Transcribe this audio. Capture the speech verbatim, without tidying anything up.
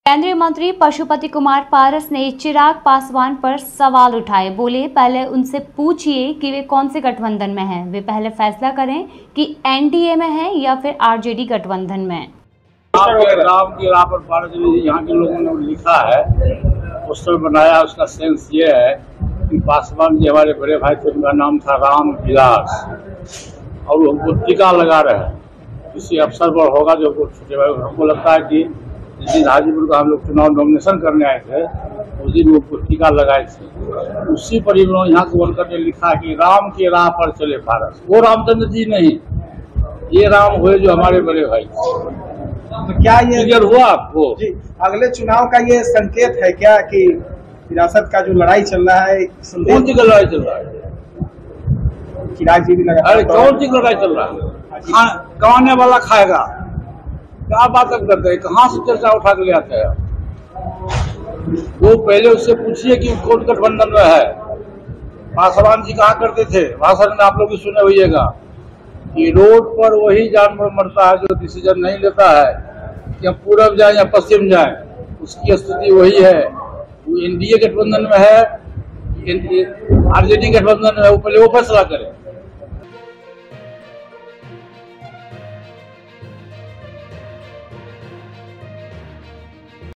केंद्रीय मंत्री पशुपति कुमार पारस ने चिराग पासवान पर सवाल उठाए। बोले, पहले उनसे पूछिए कि वे कौन से गठबंधन में हैं। वे पहले फैसला करें कि एनडीए में हैं या फिर आरजेडी गठबंधन में। राम की राह पर पारस जी यहाँ के लोगों ने लिखा है, पोस्टर बनाया। उसका सेंस ये है कि पासवान जी हमारे बड़े भाई थे, उनका नाम था राम विलास, और वो हमको टीका लगा रहे हैं। किसी अवसर पर होगा जो छोटे भाई, हमको लगता है कि जिस दिन हाजीपुर का हम लोग चुनाव नॉमिनेशन करने आए थे उस दिन वो टीका लगाए थे। उसी पर इन लोग यहाँ के वर्कर ने लिखा कि राम की राह पर चले पारस। वो रामचंद्र जी नहीं, ये राम हुए जो हमारे बड़े भाई। तो क्या ये क्लियर हुआ आपको? जी, अगले चुनाव का ये संकेत है क्या कि विरासत का जो लड़ाई चल रहा है, कौन सी लड़ाई चल रहा है? चिराग जी भी लगा, अरे कौन सी लड़ाई चल रहा है? कमाने वाला खाएगा, क्या बात करते हैं? कहाँ से चर्चा उठा के ले आते हैं? वो पहले उससे पूछिए कि कौन गठबंधन में है। पासवान जी कहा करते थे, भाषण में आप लोग भी सुने होइएगा कि रोड पर वही जानवर मरता है जो डिसीजन नहीं लेता है कि हम पूरब जाए या पश्चिम जाए। उसकी स्थिति वही है। वो एनडीए गठबंधन में है, आरजेडी गठबंधन में है, वो पहले वो फैसला करे।